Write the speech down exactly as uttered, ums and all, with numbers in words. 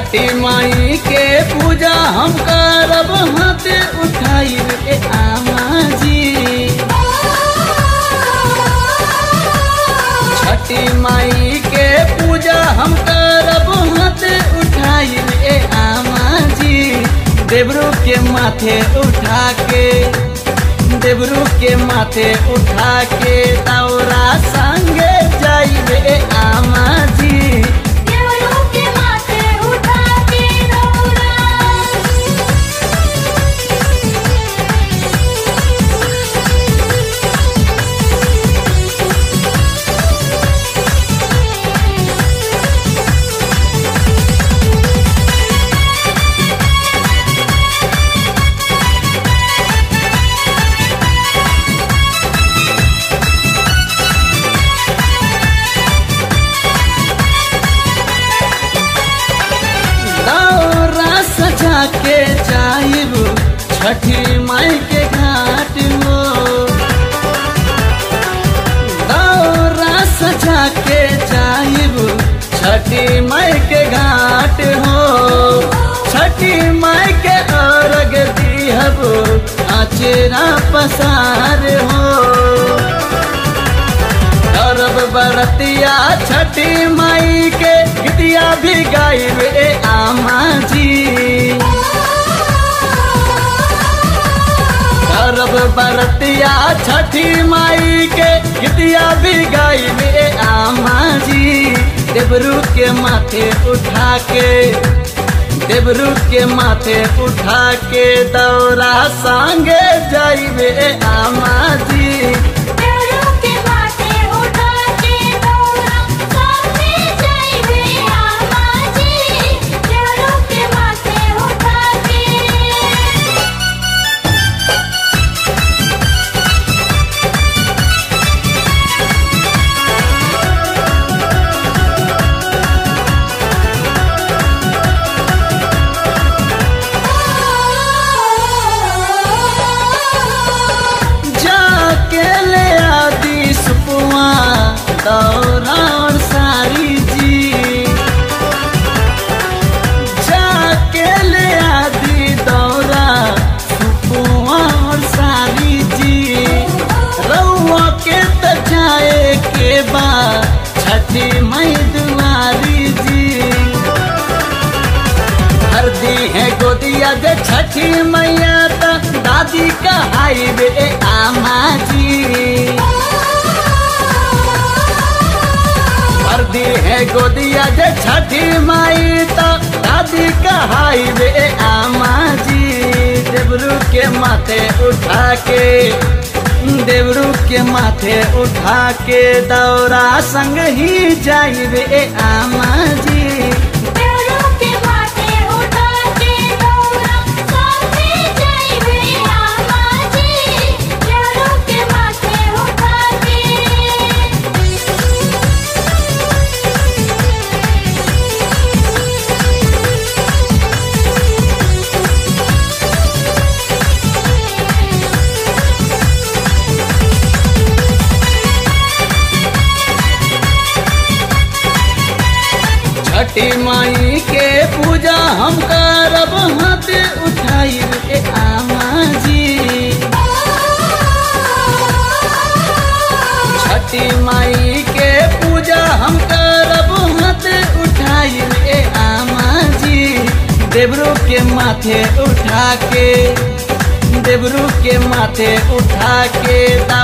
छठी माई के पूजा हम करब हाथ उठाई रे आमा जी। छठी माई के पूजा हम करब हाथ उठाई रे आमा जी। देवरू के माथे उठा के देवरू के माथे उठा के दौरा संगे जाई रे आमा जी। देवरू के माथे उठा के दौरा सजा के जाइब छठी माई के घाट हो। दौरा सजा के जाइब छठी माई के घाट हो। छठी माई के अर्घ दिहब आचरा पसार हो। करब बरतिया छठी माई के गीतिया भी गाइब ए आमा जी। करब बरतिया छठी माई के गीतिया भी गाइब ए आमा जी। देवरू के माथे उठा के देवरू के माथे उठा के दौरा संगे जाइब ए आमा जी। दौरा और सारी जी जाके ले आदि दौरा सुपुआ और सारी जी। रउआ के त जाए के बा छठी मई दुआरी जी। हर दी है गोदिया जे छठी मैया त दादी कहाई बे आमा जी। दी है गोदिया जे छठी माई तो दादी कहाई बे आमा जी। देवरू के माथे उठा के देवरू के माथे उठा के दौरा संग ही जाई बे आमा जी। छठी माई के पूजा हम करब हाथ उठाई रे आमा जी। छठी माई के पूजा हम करब हाथ उठाई रे आमा जी। देवरू के माथे उठा के देवरू के माथे उठा के